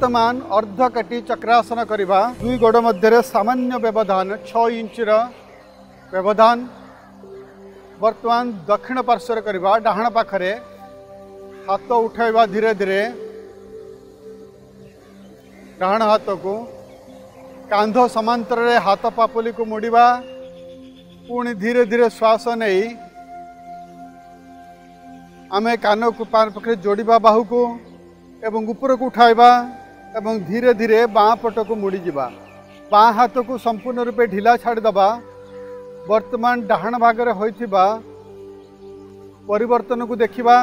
वर्तमान अर्धकाटी चक्रासन करवा दुई गोड़ मध्य सामान्य व्यवधान 6 इंच व्यवधान। वर्तमान दक्षिण पार्श्व करवा डाहाण पाखरे हाथ उठाइबा धीरे धीरे डाहाण हाथ को कांध समांतर हाथ पापुली को मोड़वा पुणी धीरे धीरे श्वास नहीं आमे कान को पाखे जोड़वा बाहू को एवं ऊपर को उठाइबा एवं धीरे धीरे बाँ पट को मुड़ी जावा। बाँ हाथ को संपूर्ण रूपे ढिला छाड़दबा। वर्तमान डाहाण भागरे होइथिबा परिवर्तन को देखिबा,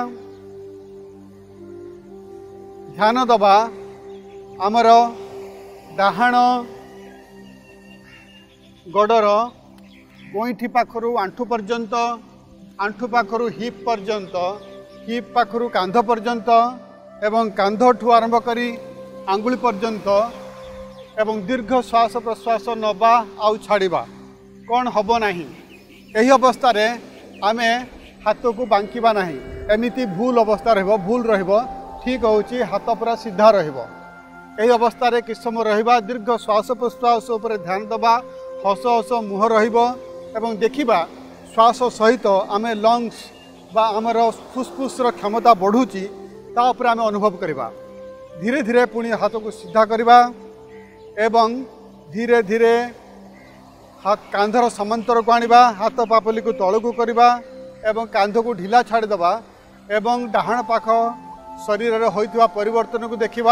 ध्यान दबा। आमर डाहाण गडर गोईठी पाखरु आंठू पर्यंत, आंठू पाखरु हिप पर्यंत, हिप पाखरु कांध पर्यंत एवं कांधठू आरंभ करी आंगुली पर्यंत एवं दीर्घ श्वास प्रश्वास नबा आउ छाड़िबा कौन हब नाही। यही अवस्था रे आमे हाथ को बांकिबा नाही। एमिति भूल अवस्था रहबो, भूल रहबो। ठीक होउची हाथ पूरा सीधा रहबो। यही अवस्था रे किछ समय रहबा, दीर्घ श्वास प्रश्वास उपर ध्यान दबा। हस हस मुह रहबो एवं देखिबा श्वास सहित आमे लंग्स बा आमर फुसफुस रो क्षमता बढ़ुची ता उपर आमे अनुभव करिबा। धीरे धीरे पुणी हाथ को सीधा करिबा एवं धीरे धीरे हाथ कांधर समांतर को आनिबा। हाथ पापली को तल को करिबा एवं कांध को ढिला छाड़ दबा एवं डाहाण पाख शरीर रे होइतवा परिवर्तन को देखिबा।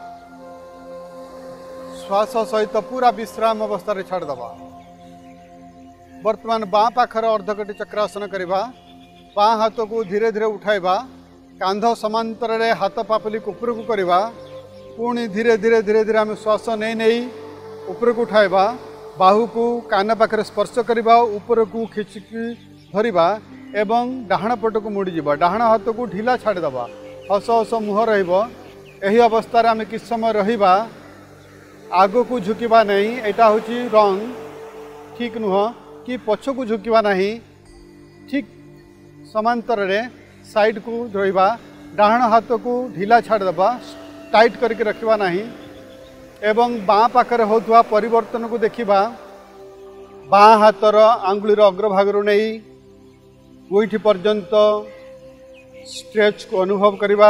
श्वास सहित पूरा विश्राम अवस्था रे छाड़ दबा। वर्तमान बाँ पाखर अर्धकटी चक्रासन करिबा। बाँ हाथ को धीरे धीरे उठाइबा। कांध समांतर रे हाथ पापली को ऊपर को करिबा। पुणी धीरे धीरे धीरे धीरे आम श्वास नहीं नहीं ऊपर को उठाइबा। बाहू को कान पाखरे स्पर्श करिबा, ऊपर को खिचिकी धरिबा एवं डाहाण पट को मुड़ी जिबा। डाहाण हाथ को ढिला छाड़ दबा। हस हस मुह रहिबो। एही अवस्था रे आम किछ समय रहिबा। आगो को झुकिबा नहीं, एटा होची रंग, ठीक नुह कि पछ को झुकिबा नहीं। ठीक समांतर रे साइड को रहिबा। डाहाण हाथ को ढिला छाड़ दबा, टाइट करके रखिबा नहीं एवं बाँ पाखरे होतुवा परिवर्तन को देखिबा। बाँ हाथर आंगुलीर अग्रभाग नहीं गोईठी पर्यंत स्ट्रेच को अनुभव करिबा।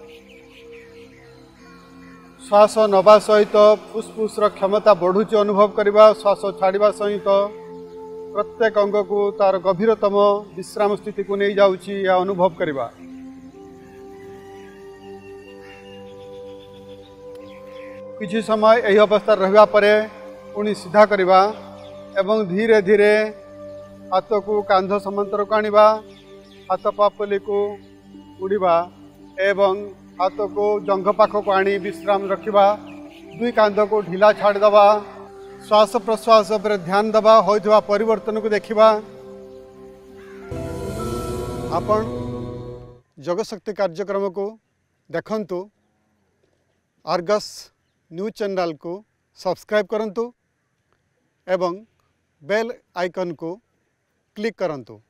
श्वास नबा सहित फुसफुस क्षमता बढ़ुची अनुभव करिबा। श्वास छाड़िबा सहित प्रत्येक अंग को तार गभीरतम विश्राम स्थिति को नहीं जाउची या अनुभव करिबा। किछि समय यही अवस्था रहिबा परे पुणी सीधा करिबा एवं धीरे धीरे हाथ को कांध समांतर को आनिबा। हाथ पापली को उड़ीबा एवं हाथ को जंघ पाख को आनी विश्राम रखिबा। दुई कांध को ढिला छाड़ दबा। श्वास प्रश्वास पर ध्यान दबा। होइथवा परिवर्तन को देखिबा। आपण जगशक्ति कार्यक्रम को देखंतु। आर्गस न्यूज चैनल को सब्सक्राइब करंतु एवं बेल आइकन को क्लिक करंतु।